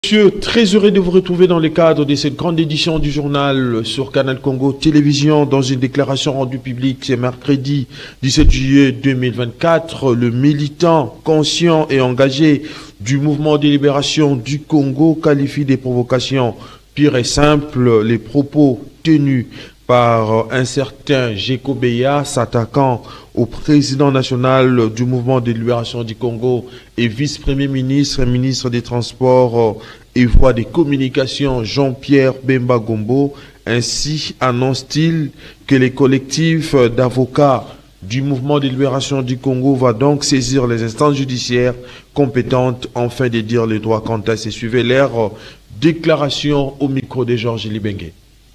Monsieur, très heureux de vous retrouver dans le cadre de cette grande édition du journal sur Canal Congo Télévision. Dans une déclaration rendue publique ce mercredi 17 juillet 2024, le militant conscient et engagé du mouvement de libération du Congo qualifie des provocations pures et simples les propos tenus par un certain Géko Beya s'attaquant au président national du mouvement de libération du Congo et vice-premier ministre et ministre des Transports et voies des communications Jean-Pierre Bemba Gombo. Ainsi annonce-t-il que les collectifs d'avocats du mouvement de libération du Congo va donc saisir les instances judiciaires compétentes afin de dire les droits quant à ces. Suivez leur déclaration au micro de Georges Libengue.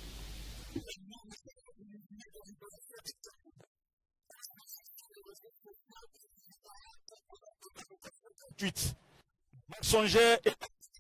Mensongère et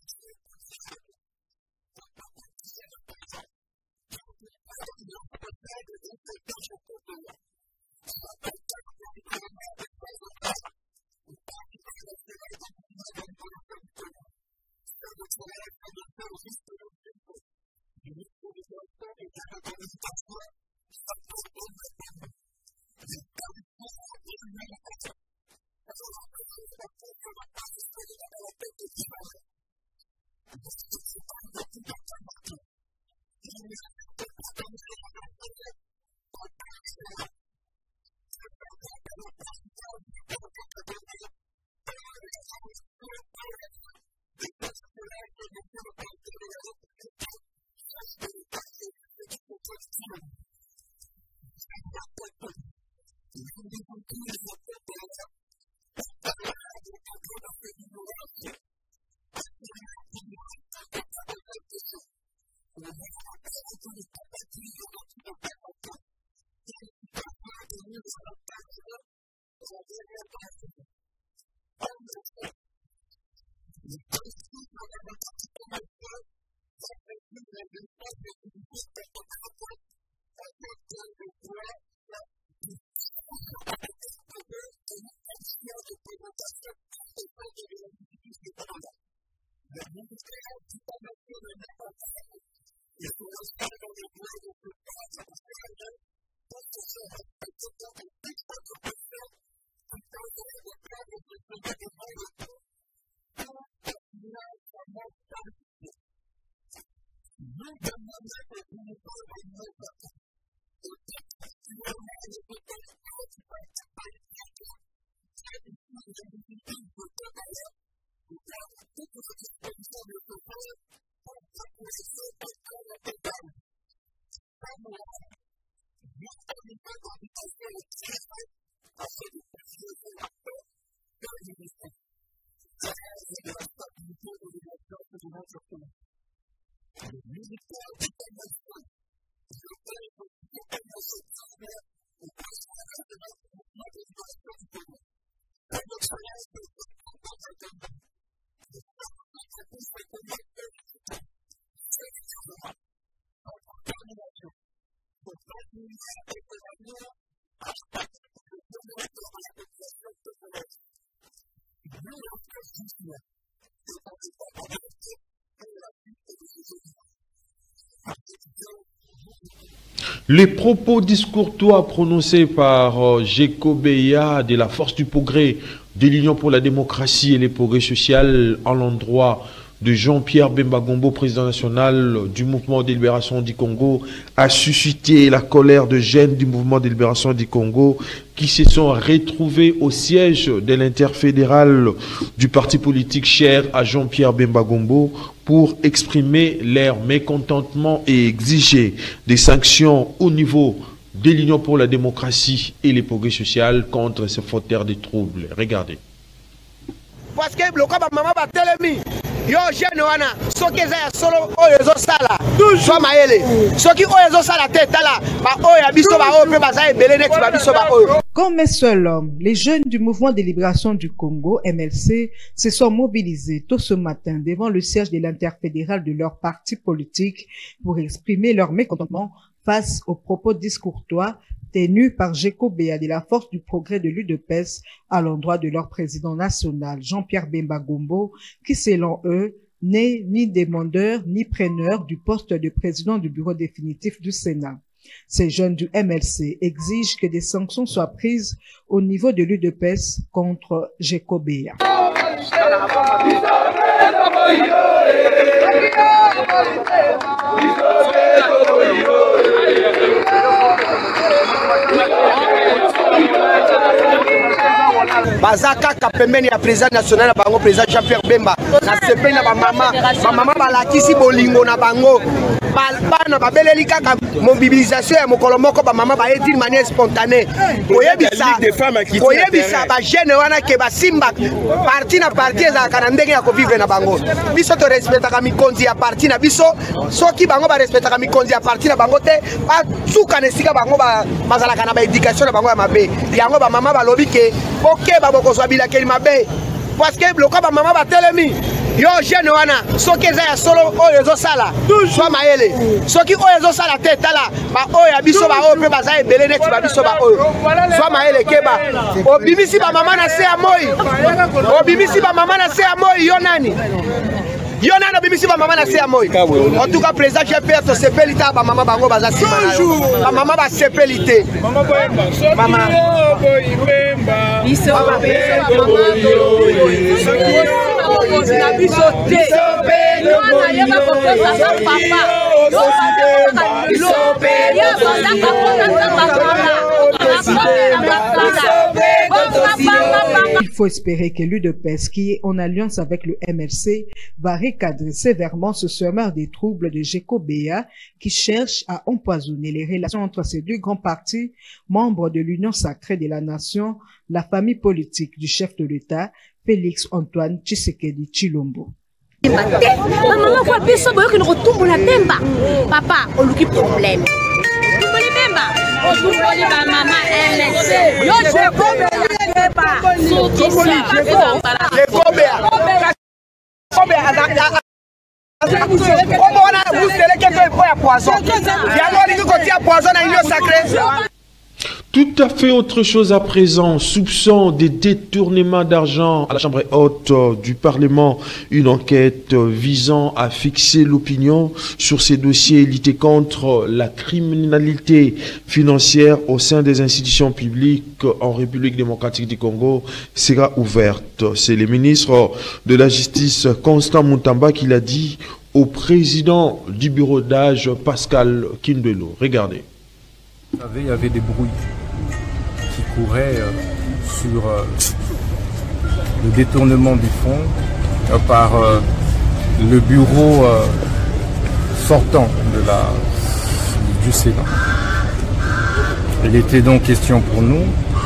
les propos discourtois prononcés par Géko Beya de la Force du Progrès de l'Union pour la démocratie et les progrès social à l'endroit de Jean-Pierre Bemba Gombo, président national du mouvement de libération du Congo, a suscité la colère de jeunes du mouvement de libération du Congo qui se sont retrouvés au siège de l'interfédéral du parti politique cher à Jean-Pierre Bemba Gombo pour exprimer leur mécontentement et exiger des sanctions au niveau de l'Union pour la démocratie et les progrès social contre ces fauteurs de troubles. Regardez. Parce que le cas maman va telemi yo jeune wana soki eza ya solo oyo ezo sala so maele soki oyo ezo sala teta la ba oyo ya biso ba oyo pe baza ebele neti ba biso ba oyo. Comme un seul homme, les jeunes du mouvement de libération du Congo, MLC, se sont mobilisés tôt ce matin devant le siège de l'interfédéral de leur parti politique pour exprimer leur mécontentement face aux propos discourtois tenus par Géko Beya de la Force du Progrès de l'UDPS à l'endroit de leur président national, Jean-Pierre Bemba Gombo, qui, selon eux, n'est ni demandeur ni preneur du poste de président du bureau définitif du Sénat. Ces jeunes du MLC exigent que des sanctions soient prises au niveau de l'UDPS contre Jekobea. Bazaka kapembeni ya président national na bango président Jean-Pierre Bemba na sepeli na bamama balakisi bolingo na bango bana babeleli kaka mobilisation ya mokolo moko bamama baye d'une manière spontanée koyebisa bagene wana ke basimba parti na parti ezalaka na ndenge ya kovivre na bango. Biso torespectaka mikonzi ya parti na biso, soki bango barespectaka mikonzi ya parti na bango te batsuka na esika bango bazalaka na baéducation na bango ya mabe. Yango bamama balobi ke okeba bokozwa bilakeli mabe parce que bloka bamama batelemi yo jeune wana soki eza ya solo oyo ezosala swa mayele soki oyo ezosala te tala ba oyo ya biso ba oyo mpe baza ebele neti ba biso ba oyo swa mayele keba obimisi bamama na se ya moi obimisi bamama na se ya moi yo nani yo nani obimisi bamama na se ya moi. En tout cas président Jean-Pierre tosepeli ta bamama bango baza nsima na yo bamama basepeli te mama Il faut espérer que l'UDPS, qui est en alliance avec le MLC, va recadrer sévèrement ce semeur des troubles de Jekobea qui cherche à empoisonner les relations entre ces deux grands partis, membres de l'Union sacrée de la nation, la famille politique du chef de l'État, Félix Antoine Tshisekedi Tshilombo. Papa, on lui problème. Tout à fait autre chose à présent. Soupçon des détournements d'argent à la Chambre haute du Parlement. Une enquête visant à fixer l'opinion sur ces dossiers et lutter contre la criminalité financière au sein des institutions publiques en République démocratique du Congo sera ouverte. C'est le ministre de la Justice, Constant Muntamba, qui l'a dit au président du bureau d'âge, Pascal Kindelo. Regardez. Vous savez, il y avait des bruits qui couraient sur le détournement du fonds par le bureau sortant du Sénat. Il était donc question pour nous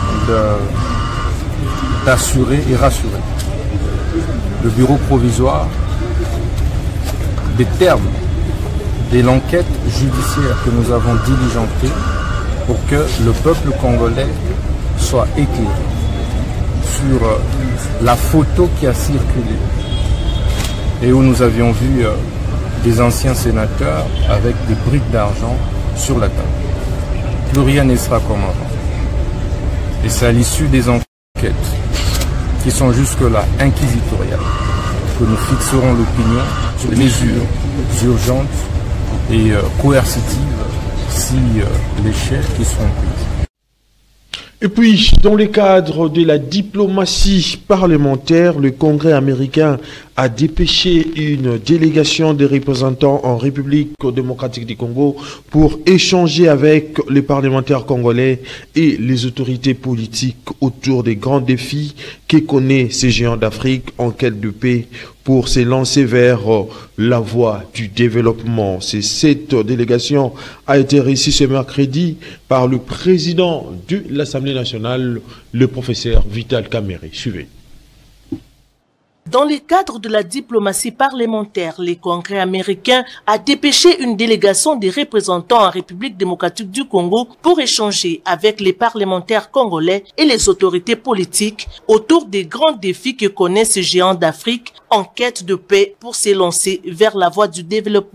d'assurer et rassurer le bureau provisoire des termes de l'enquête judiciaire que nous avons diligentée pour que le peuple congolais soit éclairé sur la photo qui a circulé et où nous avions vu des anciens sénateurs avec des briques d'argent sur la table. Plus rien ne sera comme avant. Et c'est à l'issue des enquêtes qui sont jusque-là inquisitoriales que nous fixerons l'opinion sur les mesures urgentes et coercitives si les chefs qui seront prises. Et puis, dans le cadre de la diplomatie parlementaire, le Congrès américain a dépêché une délégation des représentants en République démocratique du Congo pour échanger avec les parlementaires congolais et les autorités politiques autour des grands défis que connaît ces géants d'Afrique en quête de paix pour se lancer vers la voie du développement. Cette délégation a été reçue ce mercredi par le président de l'Assemblée nationale, le professeur Vital Kamerhe. Suivez. Dans le cadre de la diplomatie parlementaire, le Congrès américain a dépêché une délégation des représentants en République démocratique du Congo pour échanger avec les parlementaires congolais et les autorités politiques autour des grands défis que connaissent ces géants d'Afrique en quête de paix pour s'élancer vers la voie du développement.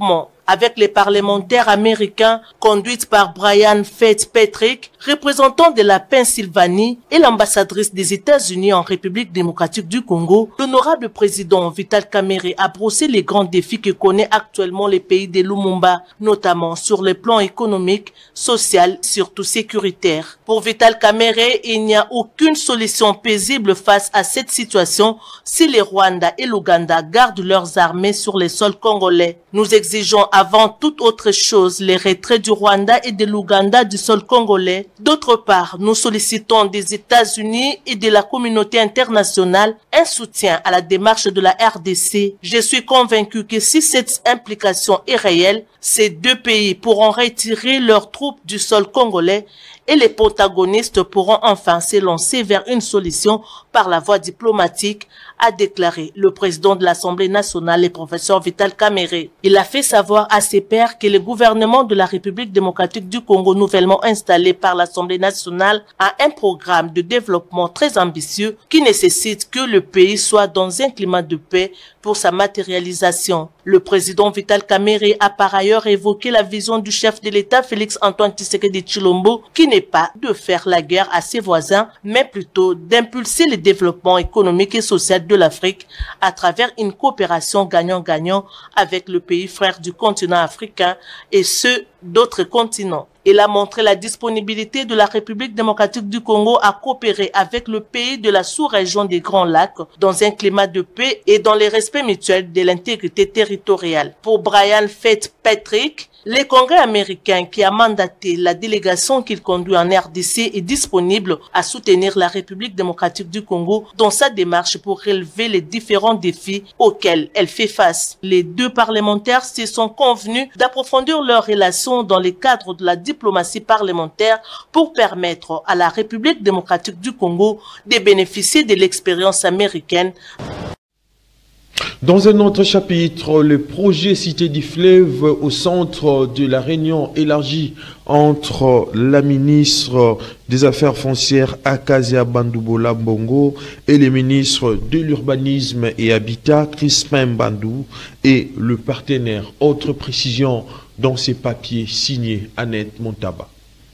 avec les parlementaires américains conduite par Brian Fitzpatrick, représentant de la Pennsylvanie, et l'ambassadrice des États-Unis en République démocratique du Congo. L'honorable président Vital Kamerhe a brossé les grands défis que connaît actuellement les pays de Lumumba, notamment sur le plan économique, social, surtout sécuritaire. Pour Vital Kamerhe, il n'y a aucune solution paisible face à cette situation si les Rwanda et l'Ouganda gardent leurs armées sur les sols congolais. Nous exigeons avant toute autre chose les retraits du Rwanda et de l'Ouganda du sol congolais. D'autre part, nous sollicitons des États-Unis et de la communauté internationale un soutien à la démarche de la RDC. Je suis convaincu que si cette implication est réelle, ces deux pays pourront retirer leurs troupes du sol congolais et les protagonistes pourront enfin s'élancer vers une solution par la voie diplomatique, a déclaré le président de l'Assemblée nationale, le professeur Vital Kamerhe. Il a fait savoir à ses pairs que le gouvernement de la République démocratique du Congo, nouvellement installé par l'Assemblée nationale, a un programme de développement très ambitieux qui nécessite que le pays soit dans un climat de paix pour sa matérialisation. Le président Vital Kamerhe a par ailleurs évoqué la vision du chef de l'État Félix Antoine Tshisekedi Tshilombo, qui n'est pas de faire la guerre à ses voisins, mais plutôt d'impulser le développement économique et social de l'Afrique à travers une coopération gagnant-gagnant avec le pays frère du continent africain et ceux d'autres continents. Il a montré la disponibilité de la République démocratique du Congo à coopérer avec le pays de la sous-région des Grands Lacs dans un climat de paix et dans le respect mutuel de l'intégrité territoriale. Pour Brian Fitzpatrick, le Congrès américain qui a mandaté la délégation qu'il conduit en RDC est disponible à soutenir la République démocratique du Congo dans sa démarche pour relever les différents défis auxquels elle fait face. Les deux parlementaires se sont convenus d'approfondir leurs relations dans le cadre de la diplomatie parlementaire pour permettre à la République démocratique du Congo de bénéficier de l'expérience américaine. Dans un autre chapitre, le projet Cité du Fleuve au centre de la réunion élargie entre la ministre des Affaires foncières Akasia Bandoubola Mbongo et les ministres de l'Urbanisme et Habitat Crispin Bandou et le partenaire. Autre précision dans ces papiers signés Annette Montaba.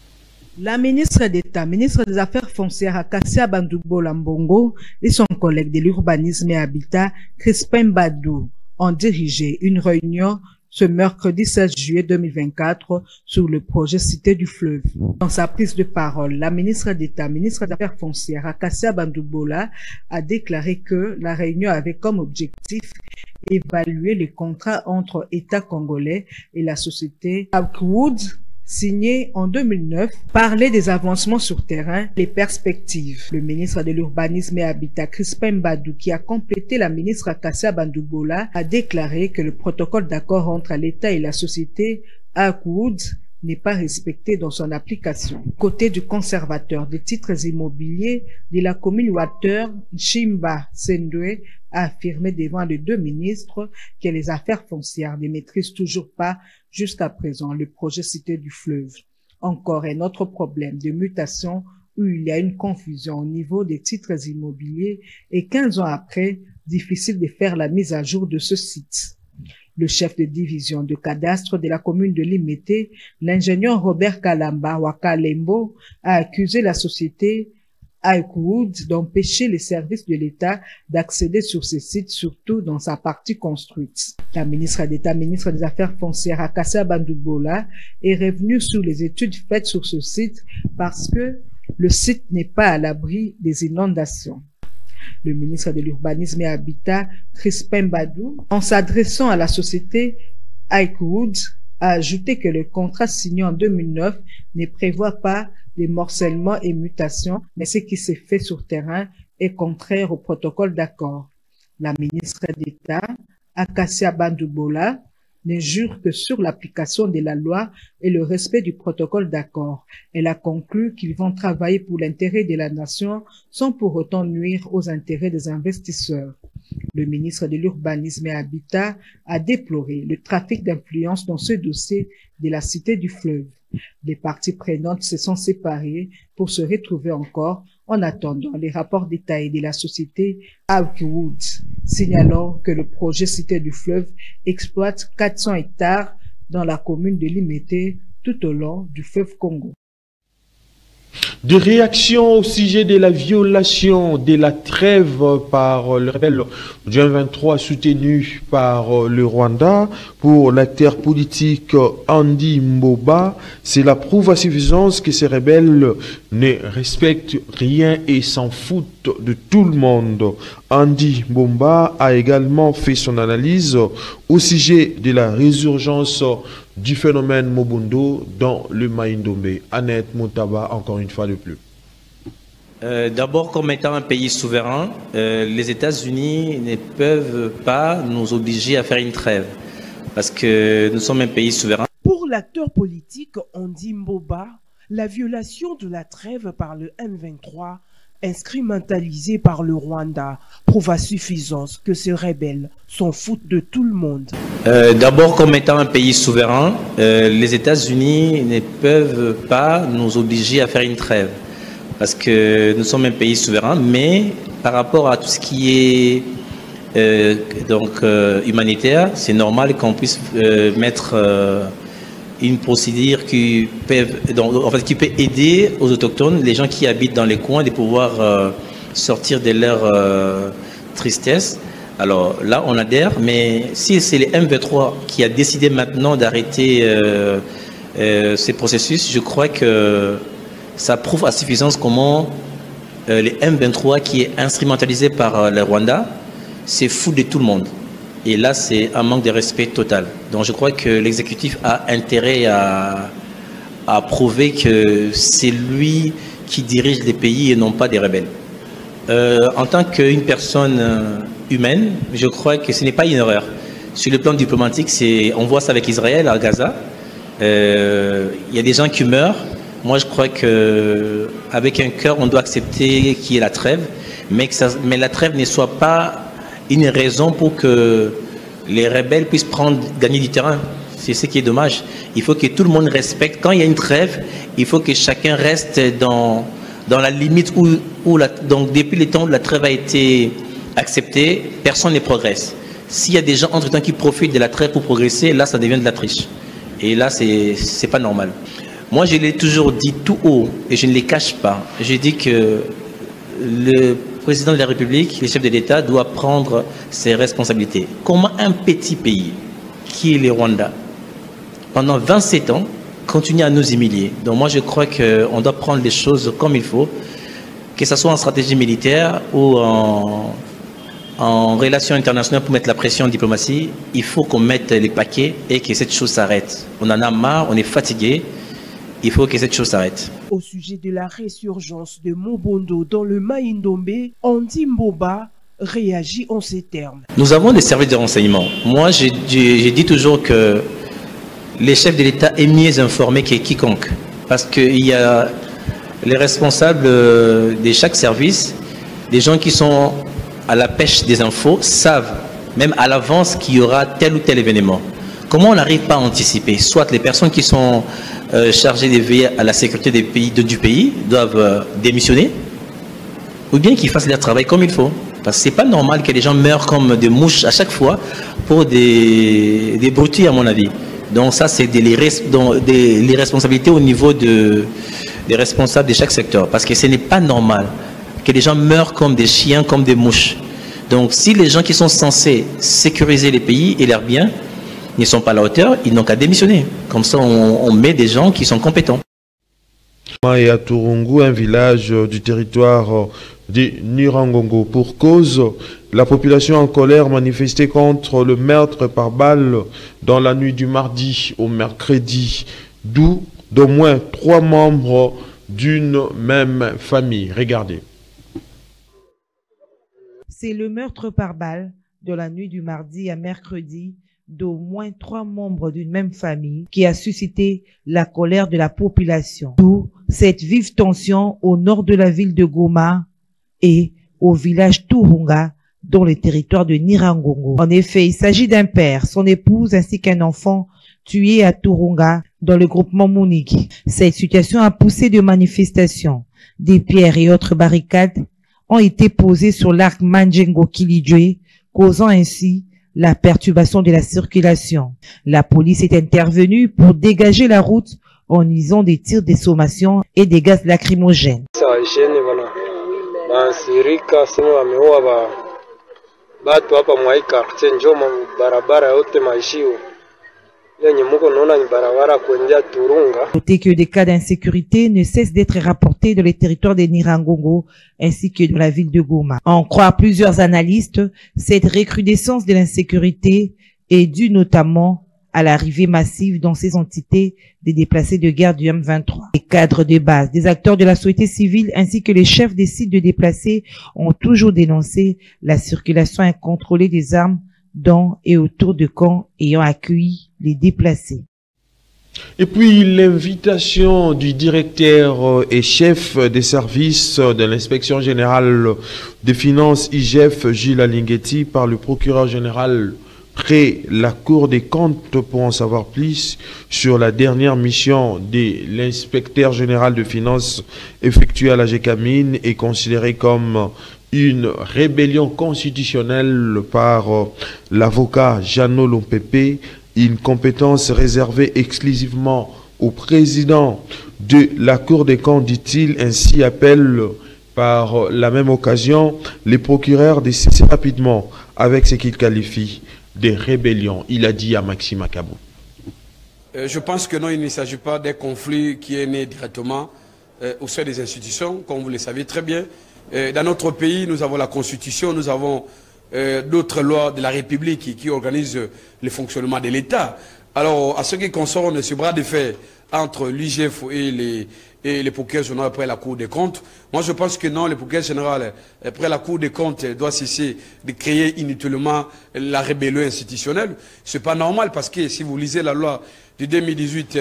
La ministre d'État, ministre des Affaires foncières Akasia Bandoubola Mbongo et son collègue de l'Urbanisme et Habitat Crispin Bandou ont dirigé une réunion ce mercredi 16 juillet 2024 sur le projet Cité du Fleuve. Dans sa prise de parole, la ministre d'État, ministre des Affaires foncières Akasia Bandoubola a déclaré que la réunion avait comme objectif évaluer les contrats entre État congolais et la société Oakwood signé en 2009, parler des avancements sur terrain, les perspectives. Le ministre de l'Urbanisme et Habitat, Crispin Bandou, qui a complété la ministre Akasia Bandoubola, a déclaré que le protocole d'accord entre l'État et la société Oakwood n'est pas respecté dans son application. Côté du conservateur des titres immobiliers de la commune Water, Nchimba Sendwe, a affirmé devant les deux ministres que les affaires foncières ne maîtrisent toujours pas jusqu'à présent le projet Cité du Fleuve. Encore un autre problème de mutation où il y a une confusion au niveau des titres immobiliers et 15 ans après, difficile de faire la mise à jour de ce site. Le chef de division de cadastre de la commune de Limete, l'ingénieur Robert Kalamba Wakalembo, a accusé la société Oakwood d'empêcher les services de l'État d'accéder sur ces sites, surtout dans sa partie construite. La ministre d'État, ministre des Affaires foncières Akasia Bandoubola, est revenue sur les études faites sur ce site parce que le site n'est pas à l'abri des inondations. Le ministre de l'Urbanisme et Habitat, Crispin Bandou, en s'adressant à la société Oakwood, a ajouté que le contrat signé en 2009 ne prévoit pas les morcellement et mutations, mais ce qui s'est fait sur terrain est contraire au protocole d'accord. La ministre d'État, Akasia Bandoubola, ne jure que sur l'application de la loi et le respect du protocole d'accord. Elle a conclu qu'ils vont travailler pour l'intérêt de la nation sans pour autant nuire aux intérêts des investisseurs. Le ministre de l'Urbanisme et Habitat a déploré le trafic d'influence dans ce dossier de la Cité du Fleuve. Les parties prenantes se sont séparées pour se retrouver encore en attendant les rapports détaillés de la société Oakwood, signalant que le projet Cité du Fleuve exploite 400 hectares dans la commune de Limete, tout au long du fleuve Congo. Des réactions au sujet de la violation de la trêve par le rebelle du M23 soutenu par le Rwanda pour l'acteur politique Andy Mboba. Cela prouve à suffisance que ces rebelles ne respectent rien et s'en foutent de tout le monde. Andy Mboba a également fait son analyse au sujet de la résurgence du phénomène Mobundo dans le Maïndombe. Annette Moutaba, encore une fois de plus. D'abord, comme étant un pays souverain, les États-Unis ne peuvent pas nous obliger à faire une trêve, parce que nous sommes un pays souverain. Pour l'acteur politique Andy Mboba, la violation de la trêve par le M23, instrumentalisée par le Rwanda, prouve à suffisance que ces rebelles s'en foutent de tout le monde. D'abord, comme étant un pays souverain, les États-Unis ne peuvent pas nous obliger à faire une trêve, parce que nous sommes un pays souverain, mais par rapport à tout ce qui est humanitaire, c'est normal qu'on puisse mettre une procédure qui peut aider aux autochtones, les gens qui habitent dans les coins, de pouvoir sortir de leur tristesse. Alors là, on adhère, mais si c'est le M23 qui a décidé maintenant d'arrêter ces processus, je crois que ça prouve à suffisance comment le M23 qui est instrumentalisé par le Rwanda, c'est fou de tout le monde. Et là, c'est un manque de respect total. Donc je crois que l'exécutif a intérêt à prouver que c'est lui qui dirige les pays et non pas des rebelles. En tant qu'une personne humaine, je crois que ce n'est pas une erreur. Sur le plan diplomatique, on voit ça avec Israël à Gaza. Il y a des gens qui meurent. Moi, je crois qu'avec un cœur, on doit accepter qu'il y ait la trêve, mais la trêve ne soit pas une raison pour que les rebelles puissent gagner du terrain. C'est ce qui est dommage. Il faut que tout le monde respecte. Quand il y a une trêve, il faut que chacun reste dans la limite donc depuis le temps où la trêve a été acceptée, personne ne progresse. S'il y a des gens entre-temps qui profitent de la trêve pour progresser, là, ça devient de la triche. Et là, c'est pas normal. Moi, je l'ai toujours dit tout haut, et je ne les cache pas. Je dis que le président de la République, le chef de l'État, doit prendre ses responsabilités. Comment un petit pays, qui est le Rwanda, pendant 27 ans, continue à nous humilier? Donc moi, je crois qu'on doit prendre les choses comme il faut, que ce soit en stratégie militaire ou en relations internationales pour mettre la pression en diplomatie. Il faut qu'on mette les paquets et que cette chose s'arrête. On en a marre, on est fatigué. Il faut que cette chose s'arrête. Au sujet de la résurgence de Mobundo dans le Maïndombe, Andy Mboba réagit en ces termes. Nous avons des services de renseignement. Moi, j'ai dit toujours que les chefs de l'État est mieux informé que quiconque. Parce qu'il y a les responsables de chaque service, des gens qui sont à la pêche des infos, savent même à l'avance qu'il y aura tel ou tel événement. Comment on n'arrive pas à anticiper? Soit les personnes qui sont chargées de veiller à la sécurité du pays doivent démissionner, ou bien qu'ils fassent leur travail comme il faut. Parce que ce n'est pas normal que les gens meurent comme des mouches à chaque fois pour des broutilles, à mon avis. Donc ça, c'est les responsabilités au niveau des responsables de chaque secteur. Parce que ce n'est pas normal que les gens meurent comme des chiens, comme des mouches. Donc si les gens qui sont censés sécuriser les pays et leurs biens ne sont pas à la hauteur, ils n'ont qu'à démissionner. Comme ça, on met des gens qui sont compétents. Et à Turungu, un village du territoire de Nirangongo. Pour cause, la population en colère manifestait contre le meurtre par balle dans la nuit du mardi au mercredi, d'où d'au moins 3 membres d'une même famille. Regardez. C'est le meurtre par balle de la nuit du mardi à mercredi d'au moins 3 membres d'une même famille qui a suscité la colère de la population. D'où cette vive tension au nord de la ville de Goma et au village Turunga dans le territoire de Nirangongo. En effet, il s'agit d'un père, son épouse ainsi qu'un enfant tués à Turunga dans le groupement Munigi. Cette situation a poussé de manifestations. Des pierres et autres barricades ont été posées sur l'arc Manjengo Kilidjwe, causant ainsi la perturbation de la circulation. La police est intervenue pour dégager la route en utilisant des tirs de sommation et des gaz lacrymogènes. Notez que des cas d'insécurité ne cessent d'être rapportés dans les territoires de Nirangongo ainsi que dans la ville de Goma. En croire plusieurs analystes, cette recrudescence de l'insécurité est due notamment à l'arrivée massive dans ces entités des déplacés de guerre du M23. Les cadres de base, des acteurs de la société civile ainsi que les chefs des sites de déplacés ont toujours dénoncé la circulation incontrôlée des armes dans et autour de camps ayant accueilli les déplacés. Et puis l'invitation du directeur et chef des services de l'inspection générale des finances IGF, Gilles Alinghetti, par le procureur général près la Cour des comptes pour en savoir plus sur la dernière mission de l'inspecteur général de finances effectuée à la GECAMINE est considérée comme une rébellion constitutionnelle par l'avocat Jeannot Lompepe, une compétence réservée exclusivement au président de la Cour des comptes, dit-il. Ainsi appelle par la même occasion les procureurs de cesser rapidement avec ce qu'il qualifie de rébellion. Il a dit à Maxime Akabou. Je pense que non, il ne s'agit pas d'un conflit qui est né directement au sein des institutions, comme vous le savez très bien. Dans notre pays, nous avons la Constitution, nous avons d'autres lois de la République qui organisent le fonctionnement de l'État. Alors, à ce qui concerne ce bras de fer entre l'IGF et les procureurs généraux après la Cour des comptes, moi je pense que non, le procureur général après la Cour des comptes doit cesser de créer inutilement la rébellion institutionnelle. C'est pas normal parce que si vous lisez la loi de 2018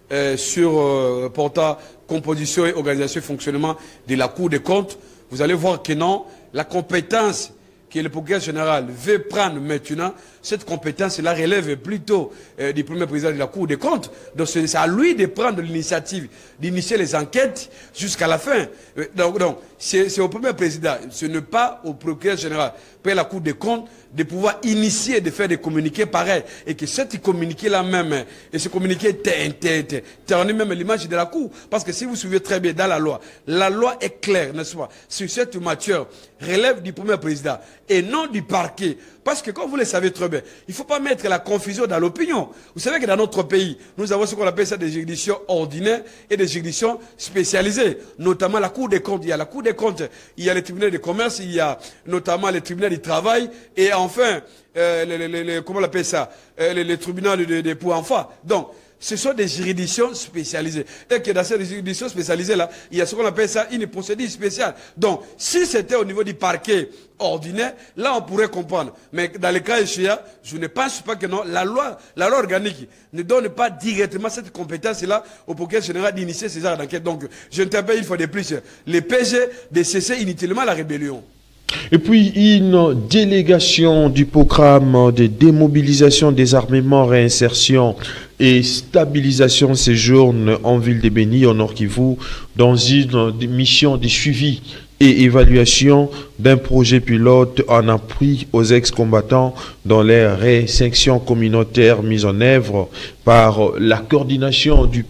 sur portant composition et organisation et fonctionnement de la Cour des comptes, vous allez voir que non, la compétence que le procureur général veut prendre maintenant, cette compétence-là relève plutôt du premier président de la Cour des comptes. Donc c'est à lui de prendre l'initiative, d'initier les enquêtes jusqu'à la fin. Donc c'est au premier président, ce n'est pas au procureur général, par la Cour des comptes, de pouvoir initier, de faire des communiqués pareils. Et que cet communiqué-là même, et ce communiqué ternit même l'image de la Cour. Parce que si vous suivez très bien dans la loi est claire, n'est-ce pas, sur cette matière relève du premier président et non du parquet. Parce que, comme vous le savez très bien, il ne faut pas mettre la confusion dans l'opinion. Vous savez que dans notre pays, nous avons ce qu'on appelle ça des juridictions ordinaires et des juridictions spécialisées. Notamment la Cour des comptes. Il y a la Cour des comptes, il y a les tribunaux de commerce, il y a notamment les tribunaux du travail et enfin, comment on appelle ça, les tribunaux pour enfants. Donc, ce sont des juridictions spécialisées. Et que dans ces juridictions spécialisées-là, il y a ce qu'on appelle ça une procédure spéciale. Donc, si c'était au niveau du parquet ordinaire, là on pourrait comprendre. Mais dans le cas échéant, je ne pense pas que non. La loi organique ne donne pas directement cette compétence-là au procureur général d'initier ces genres d'enquête. Donc, je interpelle une fois de plus les PG de cesser inutilement la rébellion. Et puis une délégation du programme de démobilisation, désarmement, réinsertion et stabilisation séjourne en ville de Béni, au Nord Kivu, dans une mission de suivi et évaluation d'un projet pilote en appui aux ex-combattants dans les réinsertions communautaires mises en œuvre par la coordination du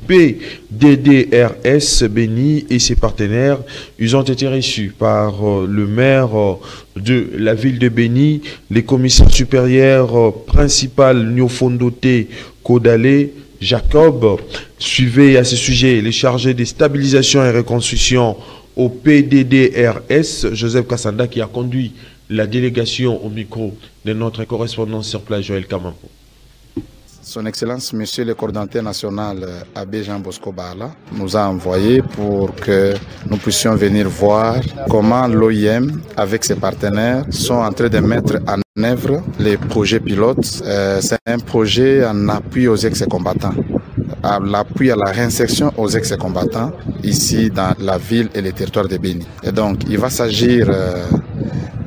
PDDRS Béni et ses partenaires. Ils ont été reçus par le maire de la ville de Béni, les commissaires supérieurs principal Nyofondote Kodale Jacob. Suivez à ce sujet les chargés de stabilisation et reconstruction au PDDRS, Joseph Kassanda, qui a conduit la délégation au micro de notre correspondant sur place, Joël Kamampo. Son Excellence, Monsieur le coordinateur national Abbé Jean Bosco Bala, nous a envoyé pour que nous puissions venir voir comment l'OIM, avec ses partenaires, sont en train de mettre en œuvre les projets pilotes. C'est un projet en appui aux ex-combattants, à l'appui à la réinsertion aux ex-combattants, ici dans la ville et les territoires de Béni. Et donc, il va s'agir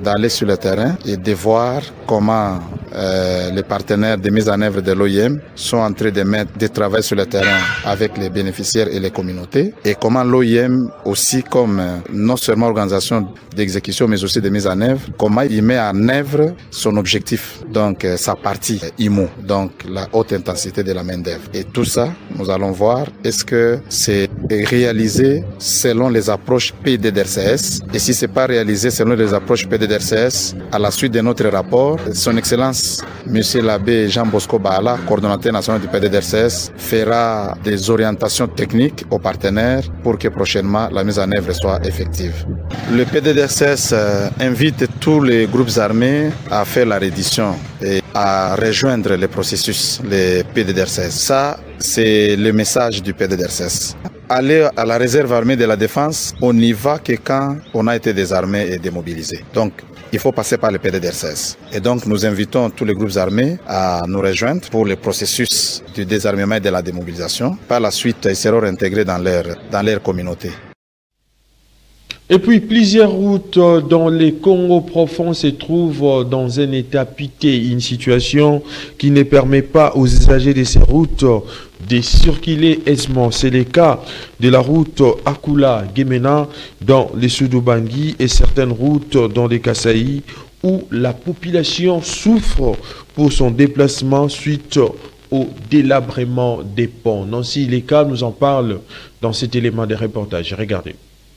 d'aller sur le terrain et de voir comment les partenaires de mise en œuvre de l'OIM sont en train de travailler sur le terrain avec les bénéficiaires et les communautés, et comment l'OIM aussi, comme non seulement organisation d'exécution mais aussi de mise en œuvre, comment il met en œuvre son objectif, donc sa partie IMO, donc la haute intensité de la main d'œuvre. Et tout ça, nous allons voir, est-ce que c'est réalisé selon les approches PDDRCS, et si c'est pas réalisé selon les approches PDDRCS, à la suite de notre rapport, son Excellence Monsieur l'abbé Jean Bosco Bala, coordonnateur national du PDDRCS, fera des orientations techniques aux partenaires pour que prochainement la mise en œuvre soit effective. Le PDDRCS invite tous les groupes armés à faire la reddition et à rejoindre le processus, les PDDRCS. Ça, c'est le message du PDDRCS. Aller à la réserve armée de la défense, on n'y va que quand on a été désarmé et démobilisé. Donc, il faut passer par le PDDRCS. Et donc, nous invitons tous les groupes armés à nous rejoindre pour le processus du désarmement et de la démobilisation. Par la suite, ils seront intégrés dans leur communauté. Et puis, plusieurs routes dans les Congo profonds se trouvent dans un état piteux, une situation qui ne permet pas aux usagers de ces routes de circuler aisément. C'est le cas de la route Akula-Gemena dans les Sud-Ubangi et certaines routes dans les Kasaï où la population souffre pour son déplacement suite au délabrement des ponts. Nancy Leka nous en parle dans cet élément de reportage. Regardez.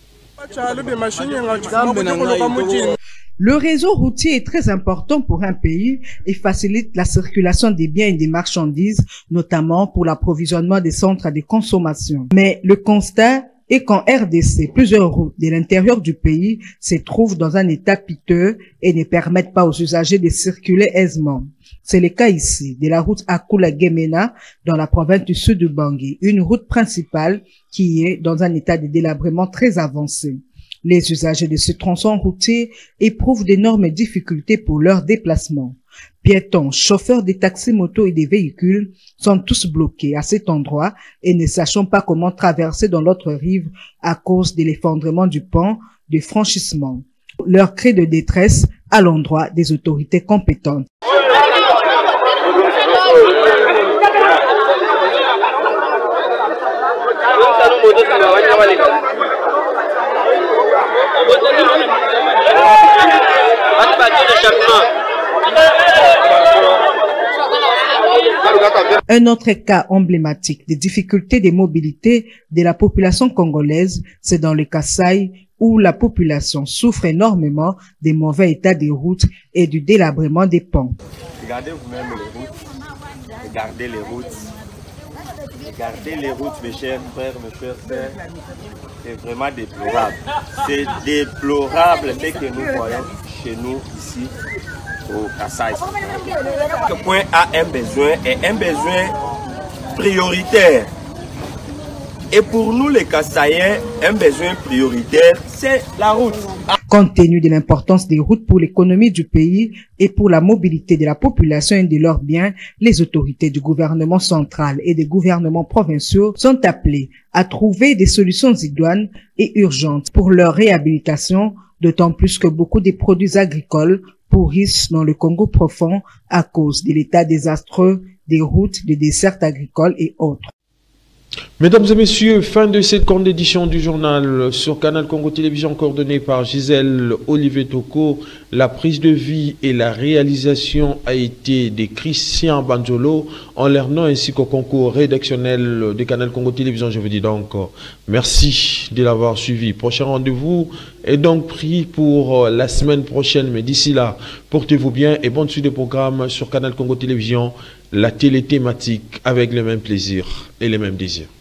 Le réseau routier est très important pour un pays et facilite la circulation des biens et des marchandises, notamment pour l'approvisionnement des centres de consommation. Mais le constat est qu'en RDC, plusieurs routes de l'intérieur du pays se trouvent dans un état piteux et ne permettent pas aux usagers de circuler aisément. C'est le cas ici de la route Akula-Gemena dans la province du Sud-Ubangi, une route principale qui est dans un état de délabrement très avancé. Les usagers de ce tronçon routier éprouvent d'énormes difficultés pour leur déplacement. Piétons, chauffeurs de taxis, motos et des véhicules sont tous bloqués à cet endroit et ne sachant pas comment traverser dans l'autre rive à cause de l'effondrement du pont de franchissement. Leur cri de détresse à l'endroit des autorités compétentes. Un autre cas emblématique des difficultés de mobilité de la population congolaise, c'est dans le Kasaï où la population souffre énormément des mauvais états des routes et du délabrement des ponts. Regardez vous-même les routes, regardez les routes. Regardez les routes, mes chers frères, mes chers sœurs. C'est vraiment déplorable. C'est déplorable ce que nous voyons chez nous ici au Kasaï. Ce point a un besoin et un besoin prioritaire. Et pour nous les Kasaïens, un besoin prioritaire, c'est la route. Compte tenu de l'importance des routes pour l'économie du pays et pour la mobilité de la population et de leurs biens, les autorités du gouvernement central et des gouvernements provinciaux sont appelées à trouver des solutions idoines et urgentes pour leur réhabilitation, d'autant plus que beaucoup des produits agricoles pourrissent dans le Congo profond à cause de l'état désastreux des routes, des dessertes agricoles et autres. Mesdames et messieurs, fin de cette grande édition du journal sur Canal Congo Télévision coordonnée par Gisèle Olivier Toko. La prise de vie et la réalisation a été de Christian Banjolo en leur nom ainsi qu'au concours rédactionnel de Canal Congo Télévision. Je vous dis donc merci de l'avoir suivi. Prochain rendez-vous est donc pris pour la semaine prochaine. Mais d'ici là, portez-vous bien et bonne suite de programmes sur Canal Congo Télévision. La télé thématique avec le même plaisir et les mêmes désirs.